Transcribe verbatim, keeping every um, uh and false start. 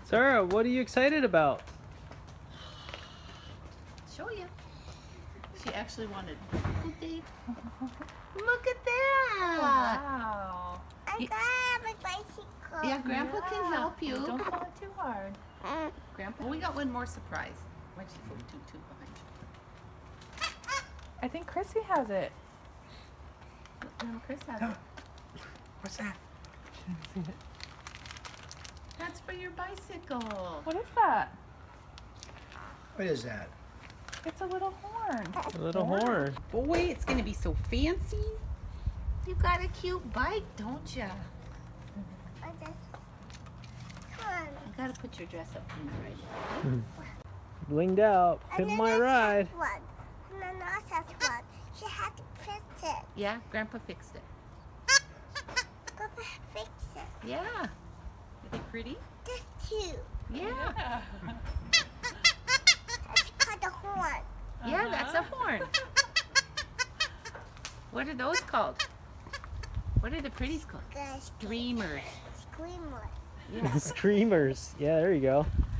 Sarah, what are you excited about? Show you. She actually wanted. Look at that! Wow. I Yeah. gotta have a bicycle. Yeah, Grandpa Yeah. can help you. Don't fall it too hard. Grandpa. Well, we got one more surprise. Why'd she put two two behind you? I think Chrissy has it. No, Chris has it. What's that? That's for your bicycle. What is that? What is that? It's a little horn. A little horn. Boy, it's gonna be so fancy. You got a cute bike, don't ya? I just. Come on. You gotta put your dress up in right. Blinged out. Pimp And my then ride. One. And then I has one. She had to fix it. Yeah, Grandpa fixed it. Grandpa fix it. Yeah. Are they pretty? This too. Yeah. That's called a horn. Yeah, that's a horn. What are those called? What are the pretties called? Guys, Dreamers. screamer. Yeah. Screamers. Yeah, there you go.